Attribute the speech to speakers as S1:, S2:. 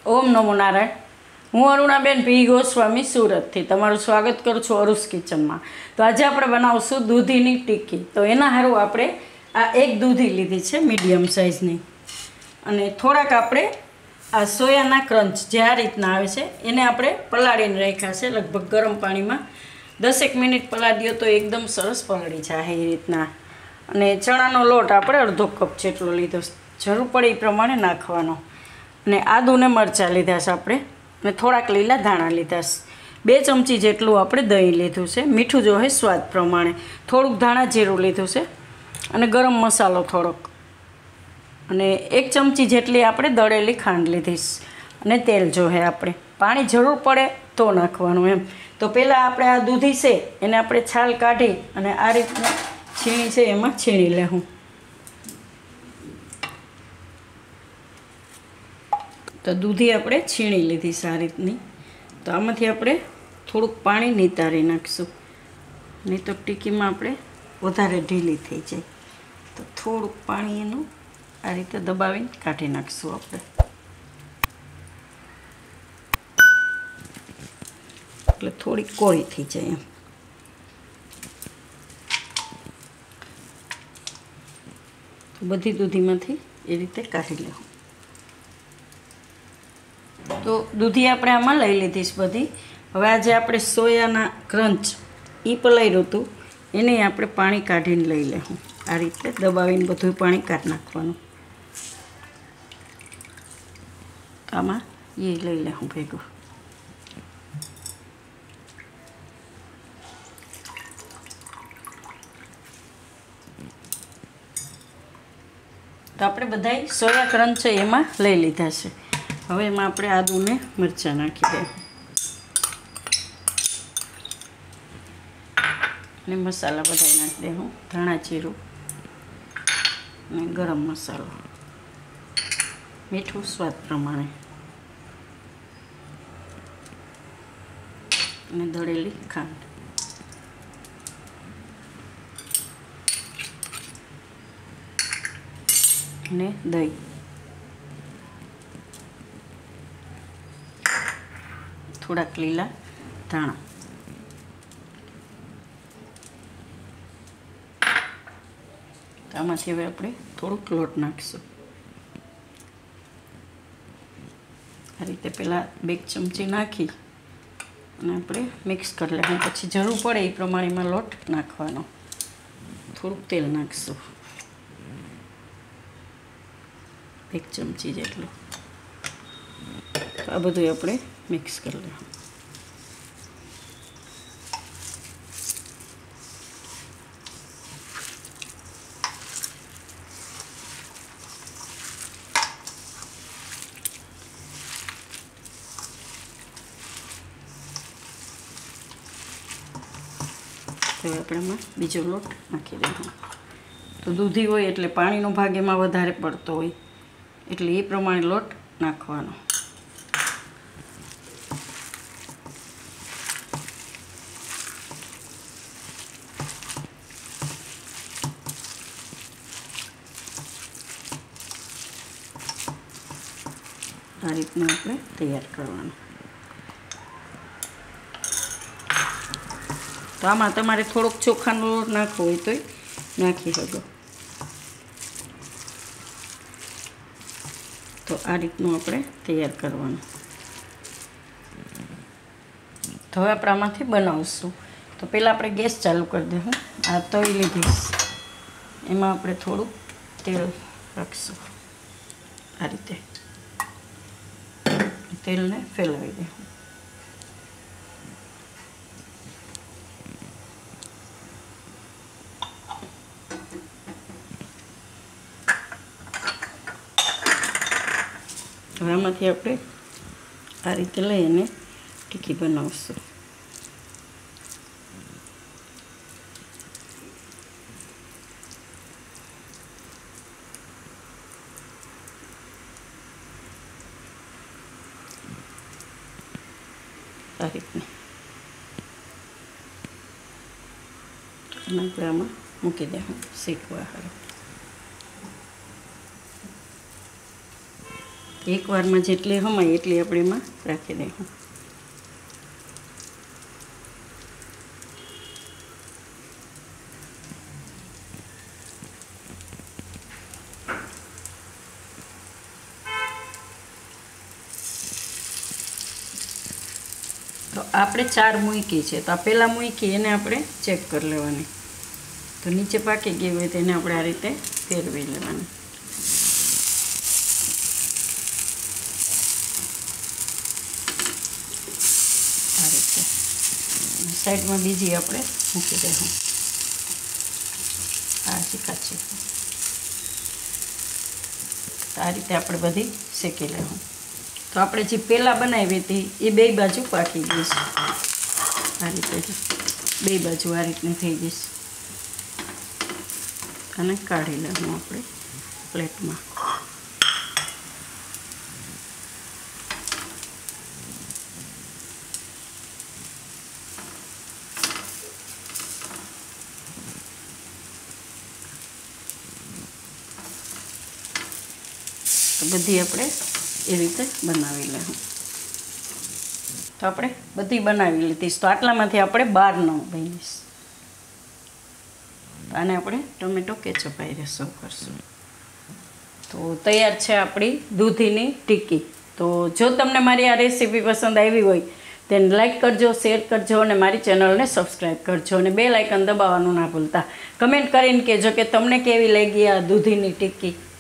S1: ઓમ નમો નારાયણ। હું અરુણાબેન પી ગોસ્વામી સુરતથી તમારું સ્વાગત કરું છું અરુસ કિચનમાં। તો આજે આપણે બનાવશું દૂધીની ટિક્કી। તો એના હારું આપણે આ એક દૂધી લીધી છે મીડિયમ સાઇઝની, અને થોડાક આપણે આ સોયાના ક્રંચ જે આ રીતના આવે છે એને આપણે પલાળીને રાખ્યા છે લગભગ ગરમ પાણીમાં 10 મિનિટ પલાળી દો તો એકદમ સરસ પલળી જાય એ રીતના। અને ચણાનો લોટ આપણે અડધો કપ જેટલો લીધો, જરૂર પડે એ પ્રમાણે નાખવાનો। અને આદું ને મરચાં લીધા છે આપણે, અને થોડાક લીલા ધાણા લીધા છે। 2 ચમચી જેટલું આપણે દહીં લીધું છે, મીઠું જોઈએ સ્વાદ પ્રમાણે, થોડુંક ધાણા જીરું લીધું છે, અને ગરમ મસાલો થોડોક, અને 1 ચમચી જેટલી આપણે દળેલી ખાંડ લીધી છે, અને તેલ જોઈએ આપણે, પાણી જરૂર પડે તો નાખવાનું એમ। તો પહેલાં આપણે આ દૂધી છે એને આપણે છાલ કાઢી અને આ રીતના છીણી છે એમાં છીણી લેવું। તો દૂધી આપણે છીણી લીધી છે આ રીતની। તો આમાંથી આપણે થોડુંક પાણી નિતારી નાખીશું, નહીં તો ટિક્કીમાં આપણે વધારે ઢીલી થઈ જાય। તો થોડુંક પાણી એનું આ રીતે દબાવીને કાઢી નાખીશું આપણે, એટલે થોડી કોરી થઈ જાય એમ। બધી દૂધીમાંથી એ રીતે કાઢી લેવું। તો દૂધી આપણે આમાં લઈ લીધી છે બધી। હવે આજે આપણે સોયાના ક્રંચ એ પલાળ્યું હતું એને આપણે પાણી કાઢીને લઈ લેવું, આ રીતે દબાવીને બધું પાણી કાઢી નાખવાનું। આમાં એ લઈ લેવું ભેગું। તો આપણે બધાય સોયા ક્રંચ છે એમાં લઈ લીધા છે। હવે એમાં આપણે આદુને મરચાં નાખી દઈએ, અને મસાલા બધા નાખી દઉં, ધાણા જીરું અને ગરમ મસાલો, મીઠું સ્વાદ પ્રમાણે, અને દળેલી ખાંડ, અને દહીં, થોડાક લીલા ધાણા, આમાંથી હવે આપણે થોડુંક લોટ નાખીશું। આ રીતે પહેલાં 2 ચમચી નાખી અને આપણે મિક્સ કરી લેવું, પછી જરૂર પડે એ પ્રમાણેમાં લોટ નાખવાનો। થોડુંક તેલ નાખીશું, 1 ચમચી જેટલું। આ બધું આપણે મિક્સ કરી લેવું। હવે આપણે એમાં બીજો લોટ નાખી દેવાનો। તો દૂધી હોય એટલે પાણીનો ભાગ એમાં વધારે પડતો હોય, એટલે એ પ્રમાણે લોટ નાખવાનો। આ રીતનું આપણે તૈયાર કરવાનું। તો આમાં તમારે થોડોક ચોખાનો લોટ નાખવો હોય તોય નાખી શકો। તો આ રીતનું આપણે તૈયાર કરવાનું। તો હવે આપણે આમાંથી બનાવશું। તો પહેલાં આપણે ગેસ ચાલુ કરી દઈશું। આ તવી લીધી, એમાં આપણે થોડુંક તેલ રાખીશું, આ રીતે તેલને ફેલાવી દઈશું। હવે આમાંથી આપણે આ રીતે લઈ અને ટિક્કી બનાવશું। આ રીતની આપણે આમાં મૂકી દેવું શેકવા હારું। એકવારમાં જેટલી હમાય એટલી આપણે એમાં રાખી દઈશું. તો આપણે 4 મૂકી છે, તો આ પહેલાં મૂકી એને આપણે ચેક કરી લેવાની. તો નીચે પાકી ગઈ હોય તો એને આપણે આ રીતે ફેરવી લેવાની. આ રીતે સાઈડમાં બીજી આપણે મૂકી દઈશું. આ કાચી આ રીતે આપણે બધી શેકી લેવું. તો આપણે જે પહેલાં બનાવી હતી એ 2 બાજુ પાકી ગઈ છે. આ રીતે જ 2 બાજુ આ રીતની થઈ ગઈ છે. અને કાઢી લેવું આપણે પ્લેટમાં. તો બધી આપણે એ રીતે બનાવી લેવું. તો આપણે બધી બનાવી લીધી. તો આટલામાંથી આપણે 12 બનીશ. આને આપણે ટોમેટો કેચઅપ આવીને સર્વ કરશું. તો તૈયાર છે આપણી દૂધીની ટિક્કી. તો જો તમને મારી આ રેસીપી પસંદ આવી હોય તેને લાઈક કરજો, શેર કરજો અને મારી ચેનલને સબસ્ક્રાઈબ કરજો અને બેલ આઇકન દબાવવાનું ના ભૂલતા. કમેન્ટ કરીને કહેજો કે તમને કેવી લાગી આ દૂધીની ટિક્કી.